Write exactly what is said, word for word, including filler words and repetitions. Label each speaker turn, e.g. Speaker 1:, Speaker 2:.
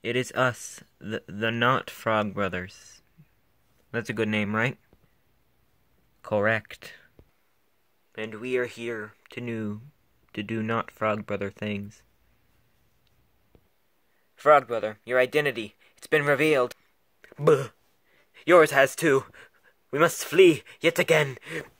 Speaker 1: It is us, the, the Not Frog Brothers. That's a good name, right? Correct. And we are here to new, to do not Frog Brother things. Frog Brother, your identity, it's been revealed. Buh! Yours has too. We must flee yet again.